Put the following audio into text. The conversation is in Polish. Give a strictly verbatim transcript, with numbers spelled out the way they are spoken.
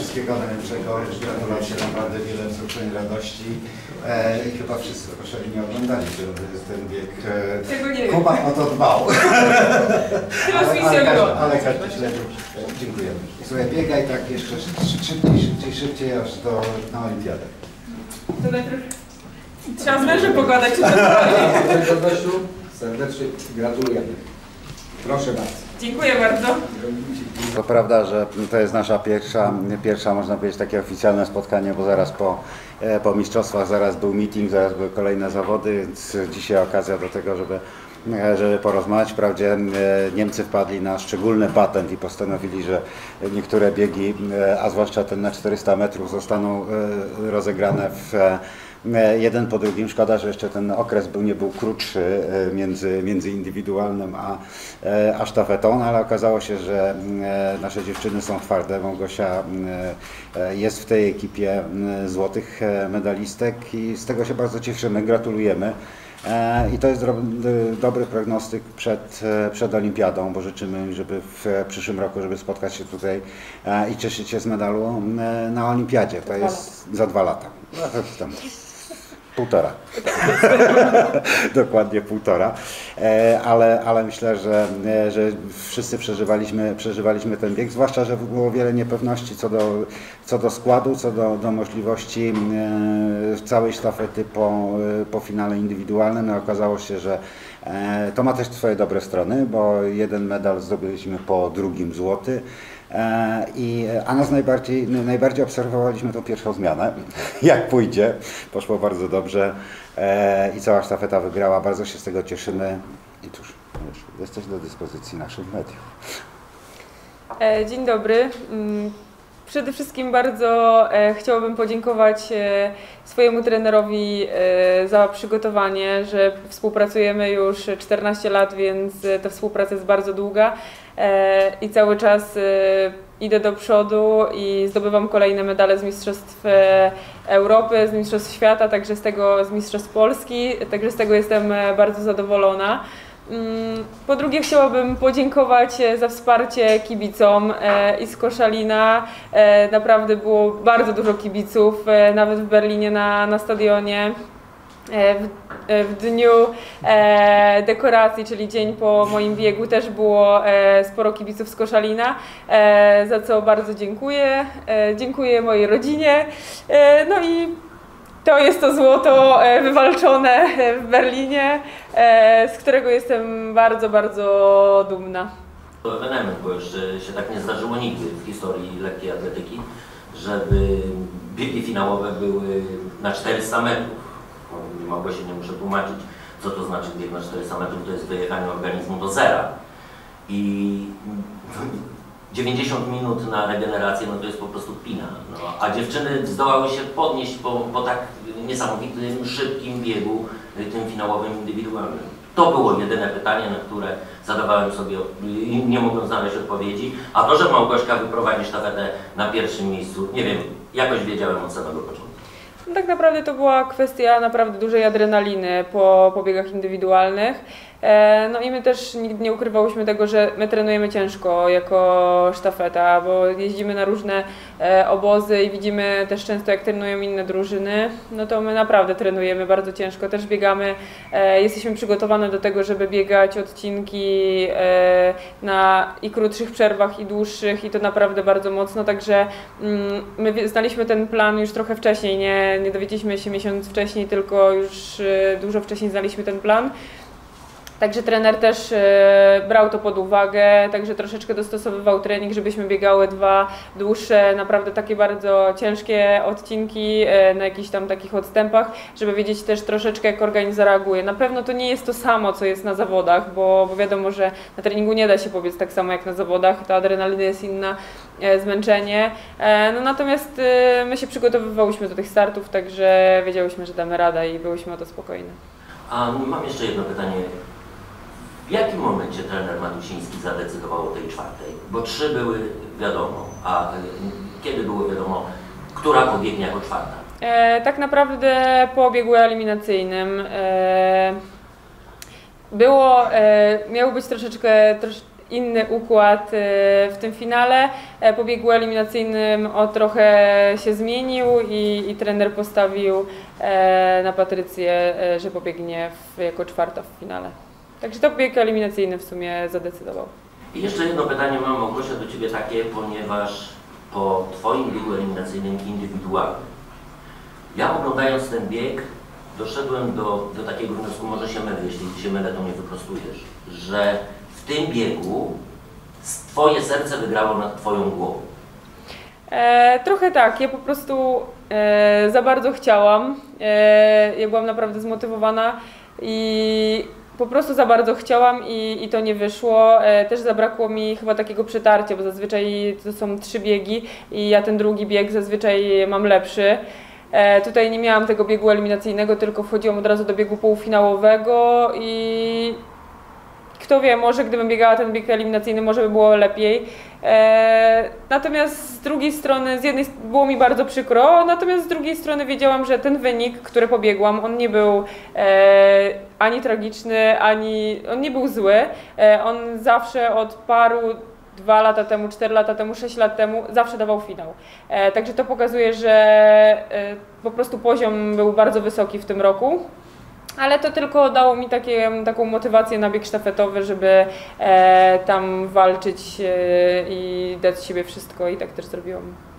wszystkiego najlepszego, gratulacje, naprawdę wiele wzruszeń, radości e, i chyba wszyscy proszę nie oglądali ten bieg. E, Tego nie Kuba o to dbał. Chyba ale, mi ale, się każdy, było. ale każdy śledził. E, dziękujemy. Słuchaj, biegaj tak jeszcze szybciej, szybciej, szybciej aż do, na olimpiadę. To najpierw trzeba z mężem pogadać, czy to zrobi. Gościu, serdecznie gratulujemy. Proszę bardzo. Dziękuję bardzo. To prawda, że to jest nasza pierwsza, pierwsza można powiedzieć, takie oficjalne spotkanie, bo zaraz po, po mistrzostwach zaraz był meeting, zaraz były kolejne zawody, więc dzisiaj okazja do tego, żeby, żeby porozmawiać. Wprawdzie Niemcy wpadli na szczególny patent i postanowili, że niektóre biegi, a zwłaszcza ten na czterysta metrów, zostaną rozegrane w jeden po drugim. Szkoda, że jeszcze ten okres był, nie był krótszy między, między indywidualnym a, a sztafetą, no ale okazało się, że nasze dziewczyny są twarde. Małgosia jest w tej ekipie złotych medalistek i z tego się bardzo cieszymy, gratulujemy. I to jest dobry prognostyk przed, przed olimpiadą, bo życzymy im, żeby w przyszłym roku, żeby spotkać się tutaj i cieszyć się z medalu na olimpiadzie. To jest za dwa lata. Tam. Półtora. Dokładnie półtora. Ale, ale myślę, że, że wszyscy przeżywaliśmy, przeżywaliśmy ten bieg, zwłaszcza, że było wiele niepewności co do, co do składu, co do, do możliwości całej sztafety po, po finale indywidualnym. No, okazało się, że to ma też swoje dobre strony, bo jeden medal zdobyliśmy po drugim złoty. I, a nas najbardziej, najbardziej obserwowaliśmy tą pierwszą zmianę, jak pójdzie, poszło bardzo dobrze i cała sztafeta wygrała, bardzo się z tego cieszymy i cóż, jesteś do dyspozycji naszych mediów. Dzień dobry. Przede wszystkim bardzo e, chciałabym podziękować e, swojemu trenerowi e, za przygotowanie, że współpracujemy już czternaście lat, więc ta współpraca jest bardzo długa e, i cały czas e, idę do przodu i zdobywam kolejne medale z Mistrzostw e, Europy, z Mistrzostw Świata, także z tego z Mistrzostw Polski, także z tego jestem bardzo zadowolona. Po drugie chciałabym podziękować za wsparcie kibicom i z Koszalina. Naprawdę było bardzo dużo kibiców, nawet w Berlinie na, na stadionie. W, w dniu dekoracji, czyli dzień po moim biegu, też było sporo kibiców z Koszalina, za co bardzo dziękuję. Dziękuję mojej rodzinie. No i to jest to złoto wywalczone w Berlinie, z którego jestem bardzo, bardzo dumna. To ewenement, bo jeszcze się tak nie zdarzyło nigdy w historii lekkiej atletyki, żeby biegi finałowe były na czterysta metrów. Mogło się nie muszę tłumaczyć, co to znaczy bieg na czterysta metrów, to jest wyjechanie organizmu do zera. I dziewięćdziesiąt minut na regenerację, no to jest po prostu kpina. No, a dziewczyny zdołały się podnieść po, po tak niesamowitym, szybkim biegu, tym finałowym, indywidualnym. To było jedyne pytanie, na które zadawałem sobie i nie mogłem znaleźć odpowiedzi. A to, że Małgośka wyprowadzi sztafetę na pierwszym miejscu, nie wiem, jakoś wiedziałem od samego początku. No tak naprawdę to była kwestia naprawdę dużej adrenaliny po, po biegach indywidualnych. No i my też nigdy nie ukrywałyśmy tego, że my trenujemy ciężko jako sztafeta, bo jeździmy na różne obozy i widzimy też często, jak trenują inne drużyny. No to my naprawdę trenujemy bardzo ciężko, też biegamy, jesteśmy przygotowane do tego, żeby biegać odcinki na i krótszych przerwach, i dłuższych, i to naprawdę bardzo mocno, także my znaliśmy ten plan już trochę wcześniej, nie, nie dowiedzieliśmy się miesiąc wcześniej, tylko już dużo wcześniej znaliśmy ten plan. Także trener też e, brał to pod uwagę, także troszeczkę dostosowywał trening, żebyśmy biegały dwa dłuższe, naprawdę takie bardzo ciężkie odcinki e, na jakichś tam takich odstępach, żeby wiedzieć też troszeczkę, jak organizm zareaguje. Na pewno to nie jest to samo, co jest na zawodach, bo, bo wiadomo, że na treningu nie da się pobiec tak samo jak na zawodach, ta adrenalina jest inna, e, zmęczenie. E, no natomiast e, my się przygotowywałyśmy do tych startów, także wiedziałyśmy, że damy radę i byłyśmy o to spokojne. A mam jeszcze jedno pytanie. W jakim momencie trener Matusiński zadecydował o tej czwartej? Bo trzy były wiadomo, a kiedy było wiadomo, która pobiegnie jako czwarta? E, tak naprawdę po biegu eliminacyjnym e, było, e, miało być troszeczkę trosz, inny układ e, w tym finale. E, po biegu eliminacyjnym o trochę się zmienił i, i trener postawił e, na Patrycję, e, że pobiegnie w, jako czwarta w finale. Także to bieg eliminacyjny w sumie zadecydował. I jeszcze jedno pytanie mam, Małgosia, do Ciebie takie, ponieważ po Twoim biegu eliminacyjnym indywidualnym, ja oglądając ten bieg doszedłem do, do takiego wniosku, może się mylę, jeśli się mylę, to mnie wyprostujesz, że w tym biegu Twoje serce wygrało nad Twoją głową. E, trochę tak, ja po prostu e, za bardzo chciałam, e, ja byłam naprawdę zmotywowana i po prostu za bardzo chciałam i, i to nie wyszło. E, też zabrakło mi chyba takiego przetarcia, bo zazwyczaj to są trzy biegi i ja ten drugi bieg zazwyczaj mam lepszy. E, tutaj nie miałam tego biegu eliminacyjnego, tylko wchodziłam od razu do biegu półfinałowego i kto wie, może gdybym biegała ten bieg eliminacyjny, może by było lepiej. E, natomiast z drugiej strony, z jednej było mi bardzo przykro, natomiast z drugiej strony wiedziałam, że ten wynik, który pobiegłam, on nie był e, ani tragiczny, ani on nie był zły. E, on zawsze od paru dwa lata temu, cztery lata temu, sześć lat temu zawsze dawał finał. E, także to pokazuje, że e, po prostu poziom był bardzo wysoki w tym roku. Ale to tylko dało mi takie, taką motywację na bieg sztafetowy, żeby e, tam walczyć e, i dać z siebie wszystko i tak też zrobiłam.